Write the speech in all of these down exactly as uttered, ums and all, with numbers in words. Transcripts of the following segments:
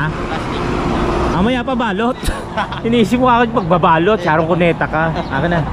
Plastic. Mamaya pa balot. Iniisip mo ako pagbabalot. Charong kuneta ka. Akin na.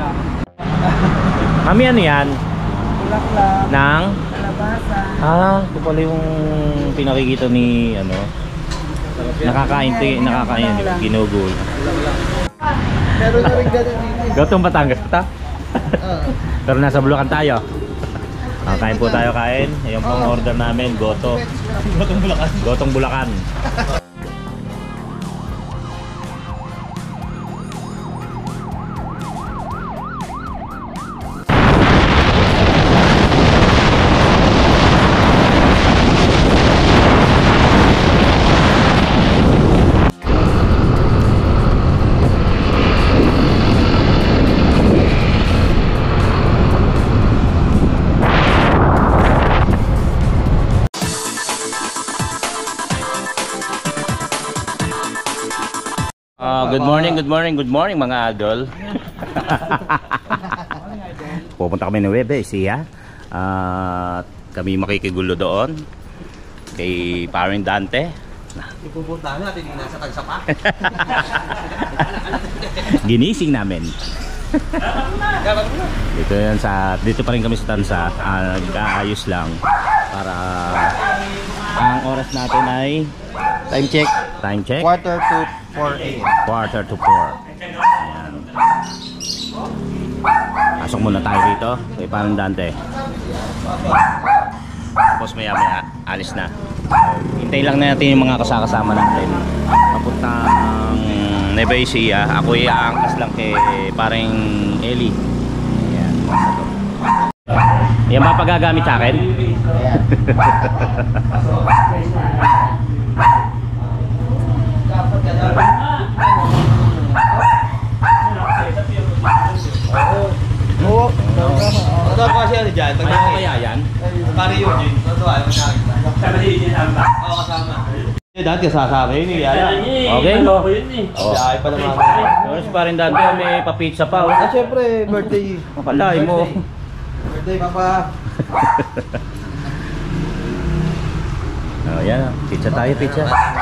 Mami, ano yan? Bulaklak. Nang? Kalabasa. Ah, ito pala yung pinakikita ni ano. Nakakain to, nakakain di ba? Ginugol. Meron na rin ganun dito. Gotong Batangas pa ta? Oo. Pero nasa Bulacan tayo. Ah, kain po tayo, kain. Ayun pong order namin, goto. Gotong Bulacan. Gotong Bulacan. Uh, good morning, good morning, good morning mga idol. Pupunta kami ng Webe, siya. Uh, kami makikigulo doon kay Paring Dante. Ipupunta natin yung nasa Tagsapa. Ginising namin. Dito yan sa, dito pa rin kami sa Tansa. Uh, nag-aayos lang para ang oras natin ay Time check. time check. Quarter to four A M. Quarter to four. Ayan. Pasok muna tayo dito kay Paring Dante. Tapos maya maya alis na. Hintayin lang natin yung mga kasakasama natin papuntang Nueva Ecija. Ako iaangkas lang kay Paring Eli. Ayan. Yan ba pagagamit sa akin? Ayan. Oo. Ano ba kasi ano dyan? Kaya ko kaya yan? Pari yun yun. Ano ba? Ano ba? Kasama din yun. Oo, kasama. Dati kasama yun eh. Okay, no? Oh. Ay pa naman. Tapos Paring Dante may pa-pizza pa. Ah, syempre, birthday. Kapalay mo. Birthday, papa. Oh, yan. Pizza tayo, pizza.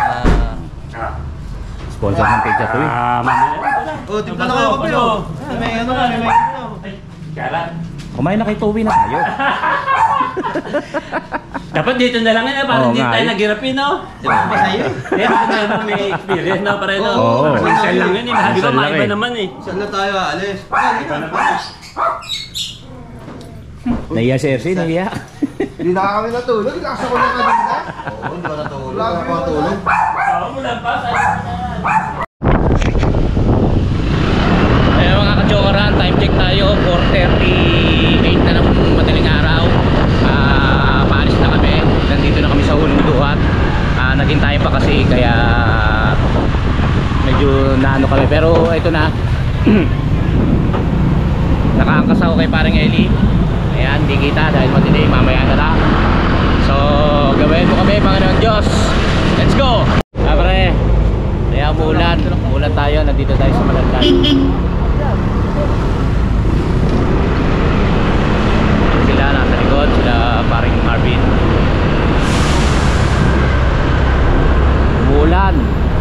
Sponsor ng pizza to eh. Oh, timpla na kayo kape oh. May ano na, may may ano. Kumain na kay Toby na kayo. Dapat dito na lang eh, para Oo hindi nga, tayo eh. naghirapin, no? Di ba ba sa'yo? Eh, ako na may experience na para no. Oo. Minsan lang yun eh, di ba Minsan lang maiba eh. naman eh. Saan na tayo aalis? Naiya si Ersi, naiya. Hindi na kami natulog. Nasa ko na kanina. Oo, hindi ko natulog. Wala ko natulog. Oo, mula pa. Eh mga kajokaran, time check tayo. four thirty-eight na ng madaling araw. Ah, paalis na kami. Nandito na kami sa Hulong Duhat. Ah, naghintayin pa kasi kaya medyo naano kami. Pero ito na. Nakaangkas ako kay Paring Eli. Ayan, di kita dahil matinig, mamaya na lang. So, gawin mo kami mga ng Diyos. Let's go! Ah, pare, kaya umulan. Umulan tayo, nandito tayo sa Malandan. Sila nasa likod, sila Paring Marvin. Umulan.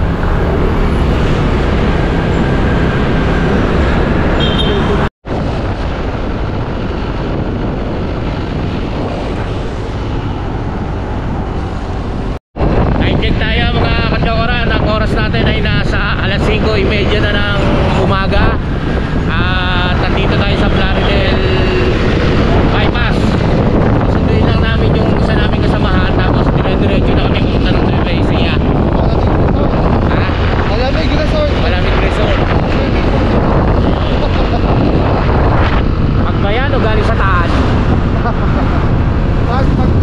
Check tayo mga kajokoran. Ang oras natin ay nasa alas singko trenta na ng umaga. At nandito tayo sa Plaridel bypass. Sunduin lang namin yung isa namin kasamahan. Tapos dire-diretso na kami pumunta ng Nueva Ecija. Ha? Malamig resort. Malamig resort. Pagbayan o galing sa taas? Taas pag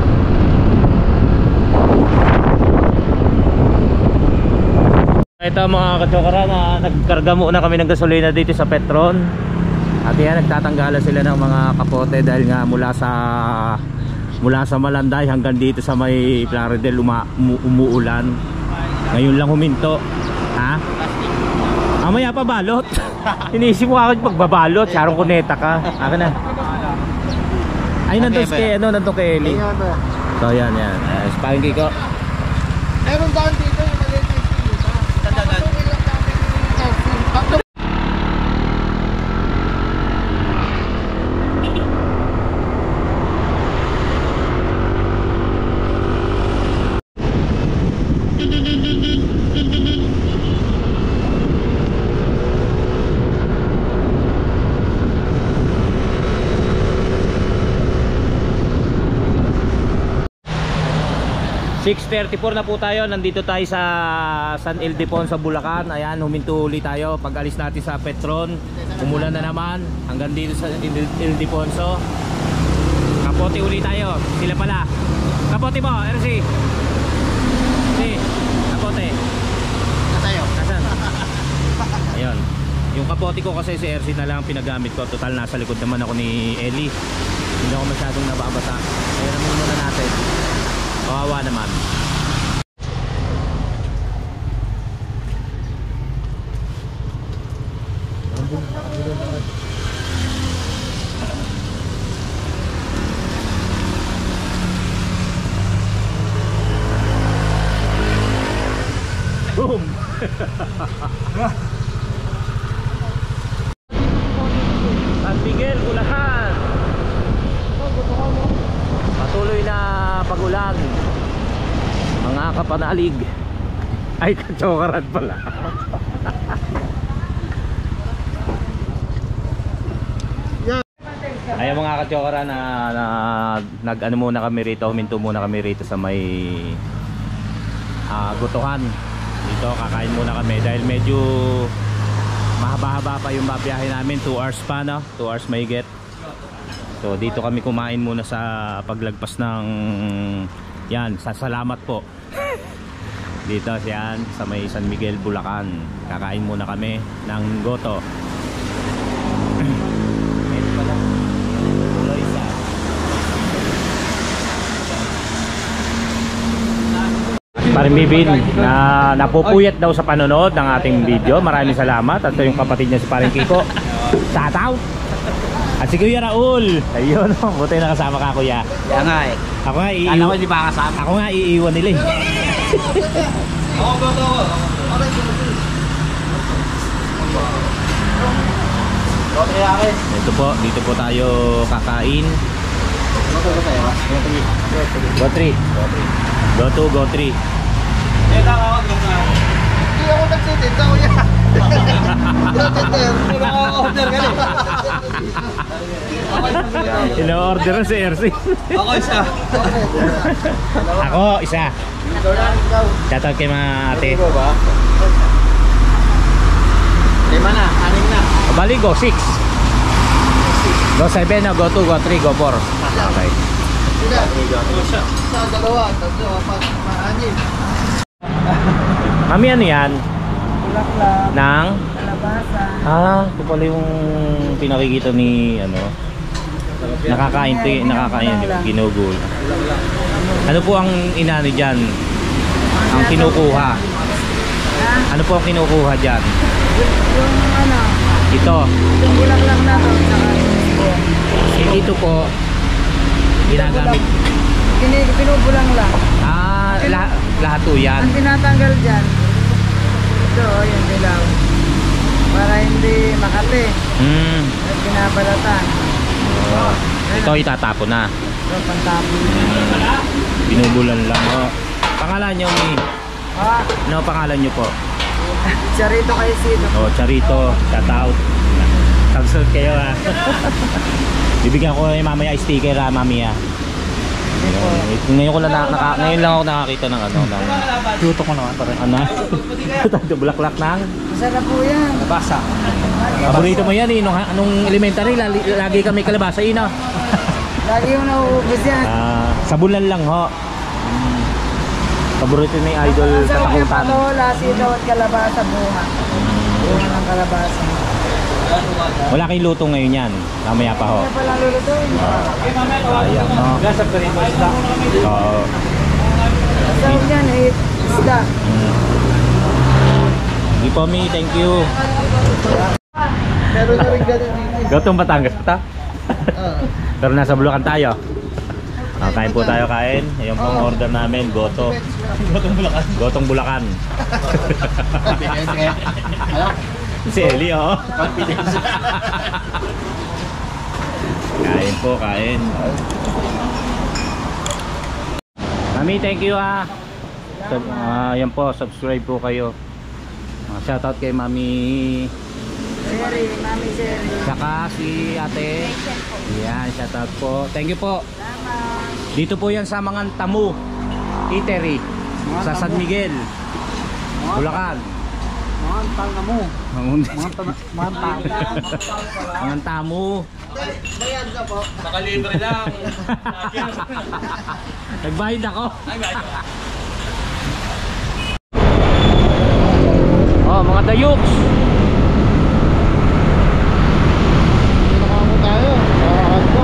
Ito mga kajokaran, na nagkarga muna kami ng gasolina dito sa Petron. At yan, nagtatanggalan sila ng mga kapote dahil nga mula sa mula sa Malanday hanggang dito sa may Plaridel uma, umu, umuulan. Ngayon lang huminto. Ha? Mamaya pa balot. Iniisip mo ako pagbabalot. Charong kuneta ka. Akin na. Ay, nandun kay, ano, nandun kay Eli. So yan, yan. Uh, Sparring Kiko. Meron daan dito. six thirty-four na po tayo. Nandito tayo sa San Ildefonso, Bulacan. Ayan, huminto ulit tayo. Pag alis natin sa Petron, umulan na naman. Hanggang dito sa Ildefonso. Kapote ulit tayo. Sila pala. Kapote mo, R C. Si, kapote. Tayo. Nasaan? Ayun. Yung kapote ko kasi si R C na lang pinagamit ko. Total nasa likod naman ako ni Ellie. Hindi ako masyadong nababasa. Ayun naman muna natin. Kawawa naman. Boom! San Miguel, Bulacan. Patuloy na pagulan. Mga kapanalig. Ay, kachokaran pala. Ay, mga kachokaran na, na nag ano muna kami rito, huminto muna kami rito sa may uh, Gutuhan. Dito kakain muna kami dahil medyo mahaba-haba pa yung babiyahe namin. two hours pa, no? two hours may get. So dito kami kumain muna sa paglagpas ng yan, sa Salamat po. Dito yan sa may San Miguel, Bulacan. Kakain muna kami ng goto. Ito pala. Tuloy sa Paring Bibin na napupuyat daw sa panonood ng ating video. Maraming salamat. At ito yung kapatid niya si Paring Kiko. Tataw. At si Kuya Raul. Ayun, buti na kasama ka, Kuya. Kaya nga eh. Ako nga iiwan. Kala ko hindi ba kasama? Ako nga iiwan nila eh. Ako ba ito? Ito po, dito po tayo kakain. Go three. Go two, go three. Eh, tawag ako na. Hindi ako nagsitit. Ako yan. Hindi ako order ka rin. Ino-order na si R C. Ako isa. Ako, isa. Shoutout kay mga ate. Lima na, anim na. Bali, go six. Go seven, no? Go two, go three, go four. Okay. Sa dalawa, tatlo, apat, anim. Mami, ano yan? Bulaklak, Nang? kalabasa. Ah, ito pala yung pinakikita ni ano. Nakakain to, nakakain yung ginugol. Ano po ang inano diyan? Ang kinukuha. Ano po ang kinukuha diyan? Yung ano, Ito. yung bulaklak na to, saka yung Eh, ito po ginagamit. Pini- pinubulang lang. Ah, lahat lahat to yan. Ang tinatanggal dyan, ito, oh, yung dilaw. Para hindi makati. Hmm. At pinabalatan. Oh. Ito itatapon na. Ito, pantapon. Binubulan lang. Oh. Pangalan niyo ni Ah, ano pangalan niyo po? Charito kay Sido. Oh, Charito, shout out. Subscribe kayo ha. Bibigyan ko yung mamaya sticker ha, mami ha. Ngayon, ngayon ko lang na, naka, ngayon lang ako nakakita ng ano, ng tuto ko naman parang ano. Ito bulaklak ng Masarap po yan. kalabasa. Paborito mo yan eh, nung, nung elementary lagi, lagi kami kalabasa ina. Lagi yung nauubos yan. Ah, sa bulan lang ho. Hmm. Paborito ni idol Ang sarap yung katakutan. patola, sitaw at kalabasa, bunga. Bunga ng kalabasa. Wala kayong luto ngayon yan. Mamaya pa ho. Kaya palang lulutuin. Sayang no. Gasap ka rin ba isda? Oo. Tawag yan, eh, isda. Hindi po mi, thank you. Meron na rin ganun dito. Gotong Batangas ta. Pero nasa Bulacan tayo. Ah, kain po tayo kain. Ayun pong order namin, goto. Gotong Bulacan. Gotong Bulacan. Ano? Si Eli oh. Confidence. Kain po, kain. Mami, thank you ah. Sub, ah, yan po, subscribe po kayo. Uh, shoutout kay Mami Sherry, Mami Sherry. saka si Ate. Yan, shoutout po. Thank you po. Salamat. Dito po yan sa Mangan Tamu Eatery sa San Miguel, Bulacan. Mga tanga mo. Mangan Mga Tamu. Bayad ka po. Baka libre lang. Nagbayad ako. Ay, bayad ka. Oh, mga dayuks. Nakamo tayo. Sarahan ko.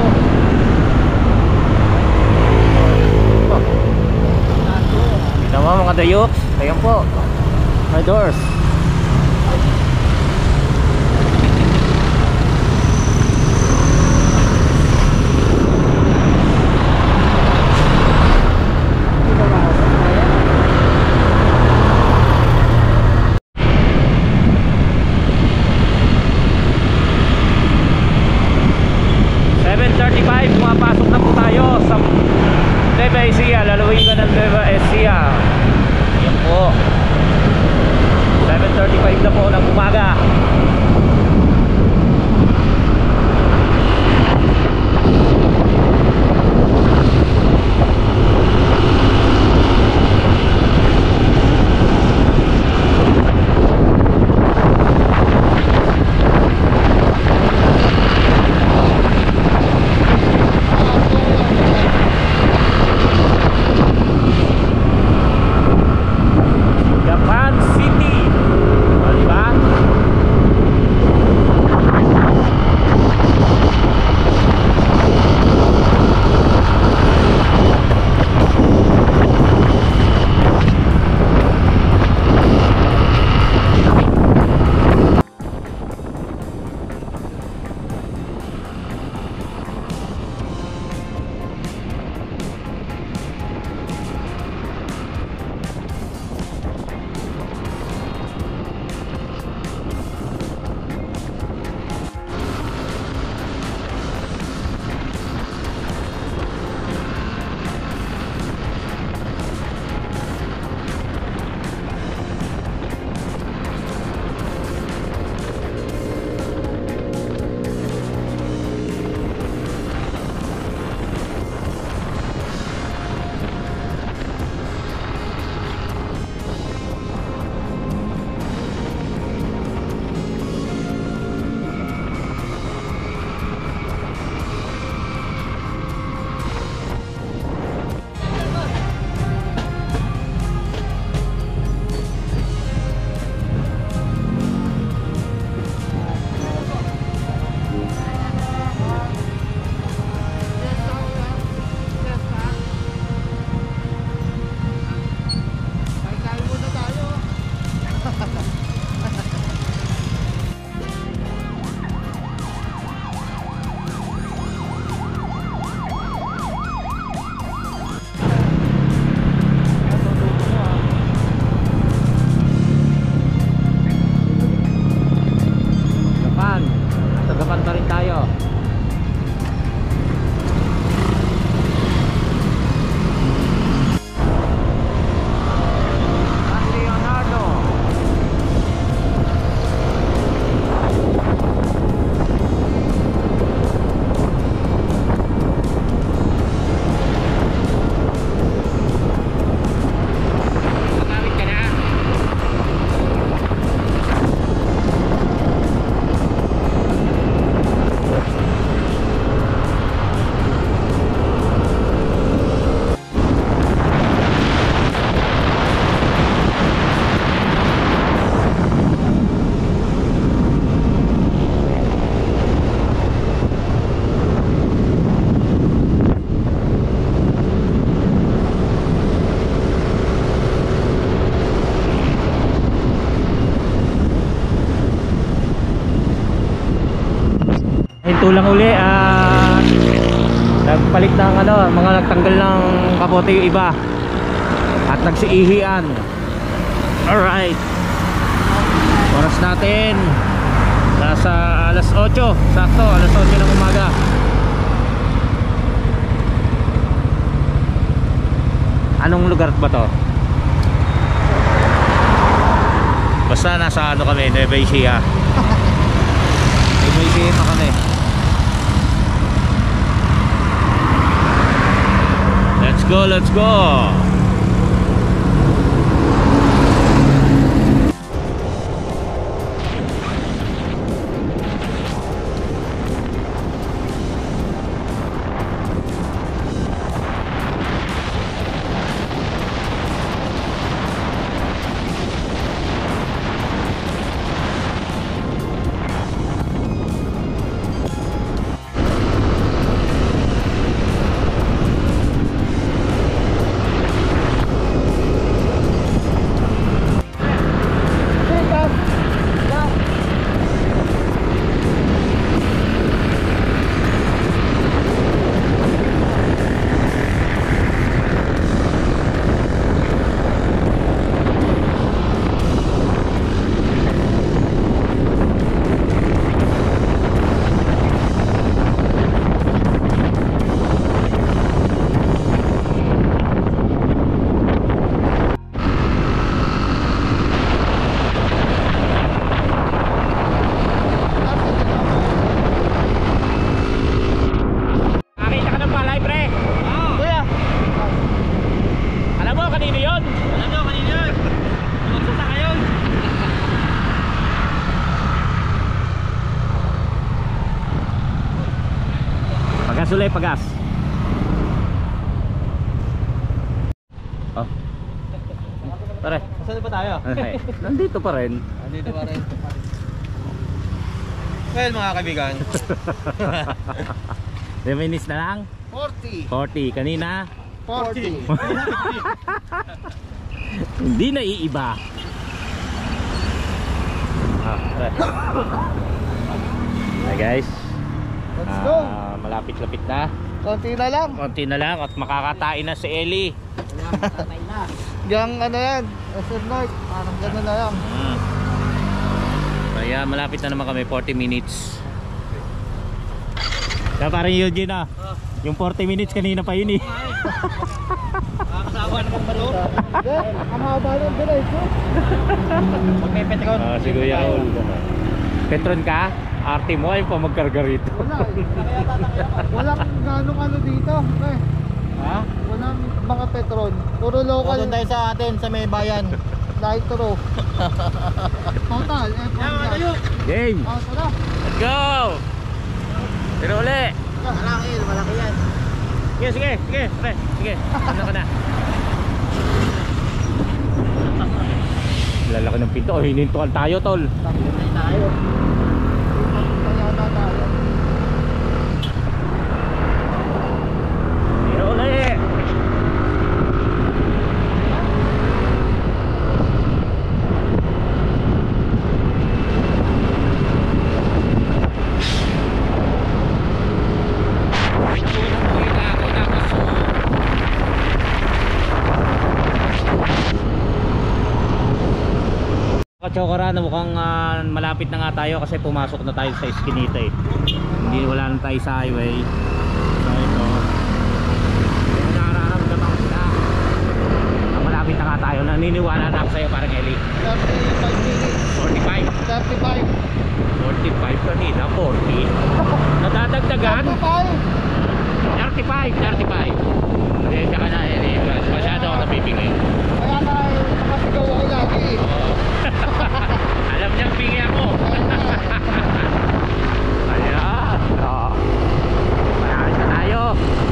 Kita mo mga dayuks. Ayan po. My doors. seven thirty-five, pumapasok na po tayo sa Nueva Ecija, lalawin ka ng Nueva Ecija. Yan po, seven thirty-five na po ng umaga. Japan City. O, diba? Japan. Nasa Japan pa rin tayo. San Leonardo. Nakawit ka na. Ito lang uli at nagpalit ng ano, mga nagtanggal ng kapote yung iba at nagsiihian. Alright, oras natin nasa alas otso, sakto alas otso ng umaga. Anong lugar ba to? Basta nasa ano kami, Nueva Ecija. Nueva Ecija pa kami. Let's go, let's go. Sulay pagas. Oh. Pare. Saan ba tayo? Okay. Nandito pa rin. Nandito pa rin. Well, mga kaibigan. ten minutes na lang? forty. forty. Kanina? forty. Hindi na iiba. Ah, pare. Hi guys. Let's go. Ah, malapit-lapit na. Konti na lang. Konti na lang at makakatain na si Ellie. Yang ano yan, S M North, parang gano'n na lang. Hmm. Kaya malapit na naman kami, forty minutes. Kaya parang Eugene ah. Yung forty minutes kanina pa yun eh. Nakakasawa naman ba doon? Ang haba ng delay ko. Magpepet ako. Ah, si Kuya Raul. Petron ka? Arte mo ay pa magkarga rito. Wala eh. Walang ganong ano dito. Eh. Ha? Walang mga Petron. Puro local. Doon tayo sa atin, sa may bayan. Nitro. Total. F one yan. Game! Oh, tara. Let's go! Pero uli! Malaki, malaki yan. Sige, sige, sige, pre, sige. Ano ka na? Lalaki ng pinto. Oh, hinintukan tayo, tol. Tapos tayo. Kaya na tayo. Pero uli! Chokora na mukhang uh, malapit na nga tayo kasi pumasok na tayo sa Eskinita eh. Hindi wala na tayo sa highway. So ito. May nararamdaman ko sila. Ah, malapit na nga tayo. Naniniwala na ako sa'yo parang Eli. thirty-five minutes. forty-five. thirty-five. forty-five kanina. forty. Nadadagdagan. thirty-five. thirty-five. thirty-five. Eh, saka na Eli. Masyado ako napipingin. Kaya na eh, nakasigaw ako lagi. Alam niyang pingi ako. Ayan. Oh. Marami na tayo.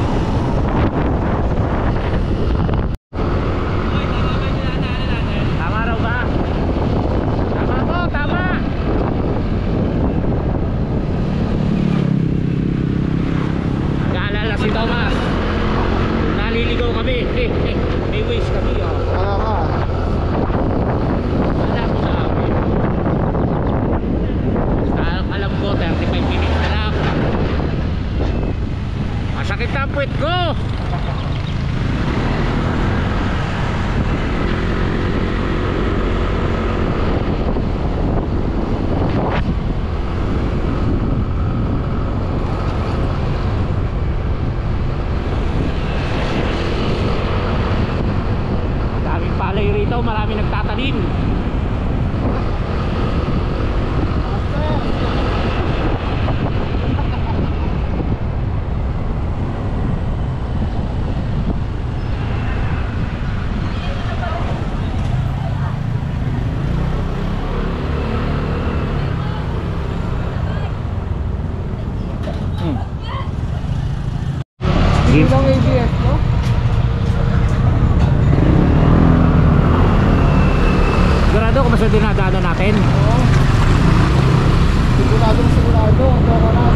Tama raw ba? Tama po, tama. Nag-aalala si Thomas. Naliligaw kami. Eh, eh, may wish kami. Oh. Kaya ka. Wala ko sa amin. Basta alam ko thirty-five minutes na lang. Masakit na ang puwet ko. Daming palay rito, marami nagtatanim. Game. Ilang A B S, no? Sigurado kung mas dinadaanan natin. Oo. Sigurado na sigurado. Ito ako na.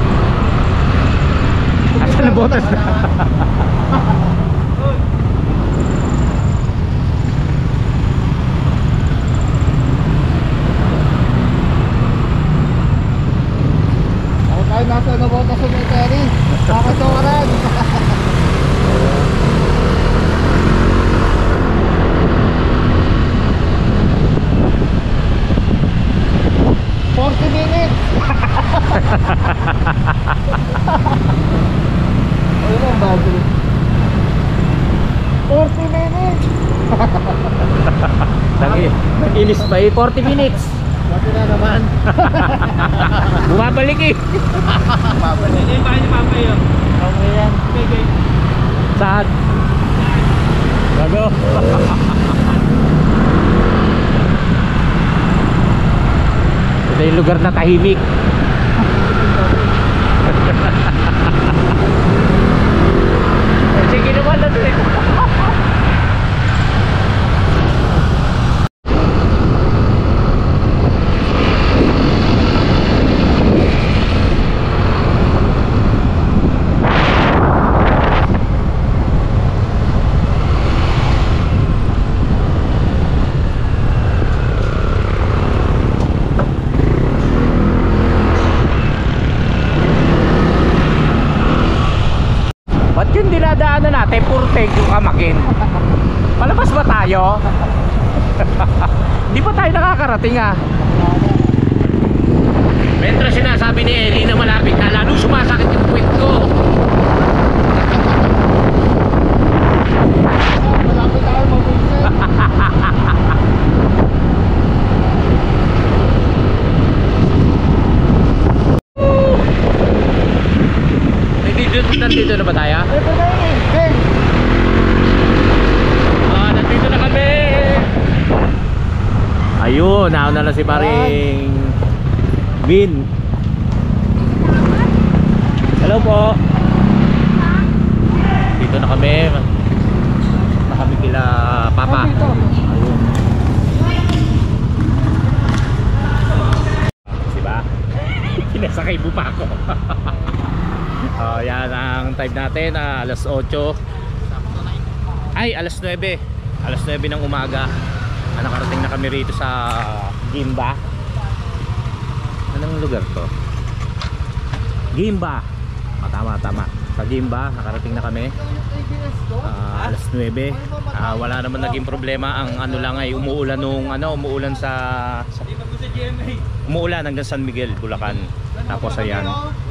Asa na botas na? Ako tayo nasa nabota sa cemetery. Kakatoran. forty minutes. Ayun ang bago. forty minutes. Tangi, ilis pa eh, forty minutes. Bakit na naman? Bumabalik eh. Babalik. Hindi pa ni Papa yun. Okay yan. Saan? Gago. Ito yung lugar na tahimik. Sige naman na doon. Ba't yung dinadaanan natin puro thank you kamakin? Palabas ba tayo? Hindi pa tayo nakakarating ah. Mentro sinasabi ni Ellie na malapit na, lalo sumasakit yung puwit ko. Malapit tayo mag-visit. Nandito, nandito na ba tayo? Ito na yun eh. Ben. Ah, nandito na kami. Ayun, nauna na si paring Bin. Hello po. Dito na kami. Na kami kila Papa. Dito. Ayun. Diba? Kinasakay mo pa ako. Oh, yan ang time natin, ah, alas otso. Ay, alas nuwebe. Alas nuwebe ng umaga. Ah, nakarating na kami rito sa Gimba. Anong lugar to? Gimba. Ah, tama, tama. Sa Gimba, nakarating na kami. Ah, alas nuwebe. Ah, wala naman naging problema. Ang ano lang ay umuulan nung ano, umuulan sa, sa umuulan hanggang San Miguel, Bulacan. Tapos ayan.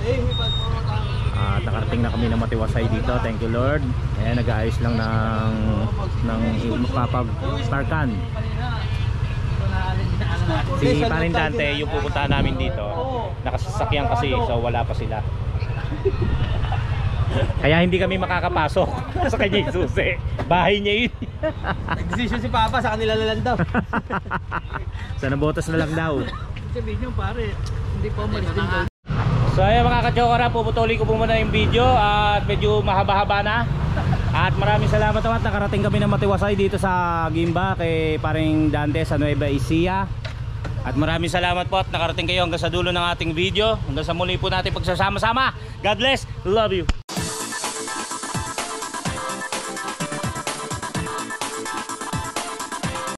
At uh, nakarating na kami ng matiwasay dito. Thank you Lord. Eh, nag-aayos lang ng ng papag-starkan. Si Parindante yung pupuntahan namin dito. Nakasasakyan kasi, so wala pa sila. Kaya hindi kami makakapasok sa kanya yung susi. Bahay niya yun. Nag-decision si Papa, sa kanila na lang daw. Sa nabotas na lang daw. Sabihin nyo pare, hindi pa umalis din doon. So ayan mga ka-chokora, puputuli ko po muna yung video at medyo mahaba-haba na. At maraming salamat naman, nakarating kami ng matiwasay dito sa Gimba kay paring Dante sa Nueva Ecija. At maraming salamat po at nakarating kayo hanggang sa dulo ng ating video. Hanggang sa muli po natin pagsasama-sama. God bless, love you.